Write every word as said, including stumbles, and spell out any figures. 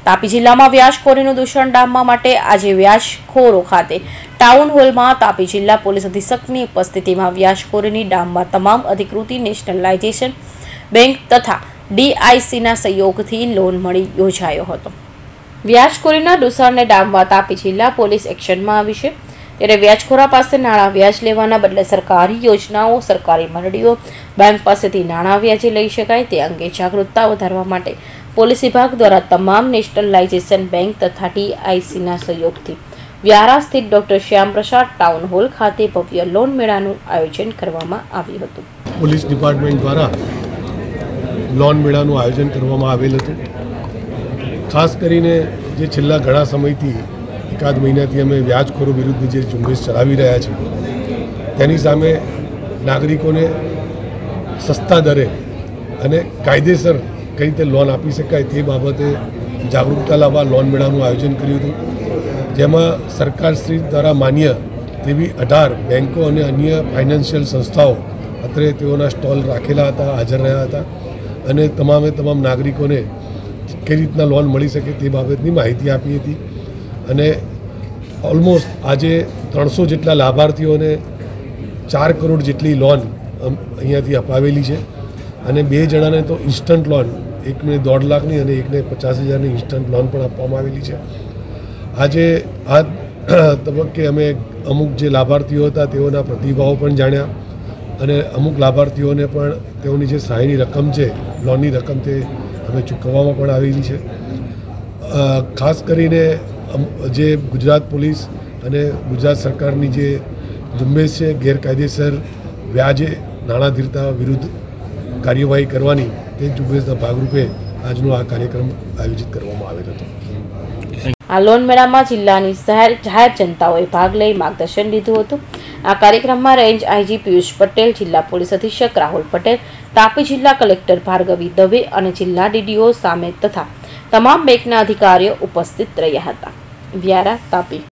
તાપી જિલ્લામાં વ્યાજખોરીનું દૂષણ ડામવા માટે આજે વ્યાજખોરો ખાતે ટાઉન હોલમાં તાપી જિલ્લા પોલીસ અધિક્ષકની ઉપસ્થિતિમાં વ્યાજખોરીની ડામવા તમામ અધિકૃતિ નેશનલાઇઝેશન બેંક તથા ડીઆઈસીના સહયોગથી લોન મળી યોજાયો હતો। વ્યાજખોરીના દૂષણને ડામવા તાપી જિલ્લા પોલીસ એક્શનમાં આવી છે, ત્યારે વ્યાજખોરા પાસે નાણાં વ્યાજ લેવાના બદલે સરકારી યોજનાઓ, સરકારી મંડળીઓ, બેંક પાસેથી નાણાં વ્યાજે લઈ શકાય તે અંગે જાગૃતતા વધારવા માટે પોલીસ વિભાગ દ્વારા તમામ નેશનલાઇઝેશન બેંક તથા ડીઆઈસીના સહયોગથી વ્યારા સ્થિત ડોક્ટર શ્યામ પ્રસાદ ટાઉન હોલ ખાતે ભવ્ય લોન મેળાનું આયોજન કરવામાં આવ્યું હતું। પોલીસ ડિપાર્ટમેન્ટ દ્વારા લોન મેળાનું આયોજન કરવામાં આવેલ હતું। ખાસ કરીને જે છેલ્લા ઘણા સમયથી એકાદ મહિનાથી અમે વ્યાજખોરો વિરુદ્ધ જે ઝુંબેશ ચલાવી રહ્યા છીએ તેની સામે નાગરિકોને સસ્તા દરે અને કાયદેસર કઈ રીતે લોન આપી શકાય તે બાબતે જાગૃતતા લાવવા લોન મેળાનું આયોજન કર્યું હતું, જેમાં સરકારશ્રી દ્વારા માન્ય તેવી અઢાર બેંકો અને અન્ય ફાઇનાન્શિયલ સંસ્થાઓ અત્રે તેઓના સ્ટોલ રાખેલા હતા, હાજર રહ્યા હતા અને તમામે તમામ નાગરિકોને કઈ રીતના લોન મળી શકે તે બાબતની માહિતી આપી હતી। અને ઓલમોસ્ટ આજે ત્રણસો જેટલા લાભાર્થીઓને ચાર કરોડ જેટલી લોન અહીંયાથી અપાવેલી છે અને બે જણાને તો ઇન્સ્ટન્ટ લોન, એકને દોઢ લાખની અને એકને પચાસ હજારની ઇન્સ્ટન્ટ લોન પણ આપવામાં આવેલી છે। આજે આ તબક્કે અમે અમુક જે લાભાર્થીઓ હતા તેઓના પ્રતિભાવો પણ જાણ્યા અને અમુક લાભાર્થીઓને પણ તેઓની જે સહાયની રકમ છે, લોનની રકમ તે અમે ચૂકવવામાં પણ આવેલી છે। ખાસ કરીને જે ગુજરાત પોલીસ અને ગુજરાત સરકારની જે ઝુંબેશ છે ગેરકાયદેસર વ્યાજે નાણાં ધીરતા વિરુદ્ધ કાર્યવાહી કરવાની તે ઝુંબેશના ભાગરૂપે આજનો આ કાર્યક્રમ આયોજિત કરવામાં આવેલ હતો। આ લોન મેળામાં જિલ્લાની જાહેર જનતાઓએ ભાગ લઈ માર્ગદર્શન લીધું હતું। આ કાર્યક્રમમાં રેન્જ આઈજી પિયુષ પટેલ, જિલ્લા પોલીસ અધિક્ષક રાહુલ પટેલ, તાપી જિલ્લા કલેક્ટર ભાર્ગવી દવે અને જિલ્લા ડીડીઓ સામે તથા તમામ બેંકના અધિકારીઓ ઉપસ્થિત રહ્યા હતા। વ્યારા, તાપી।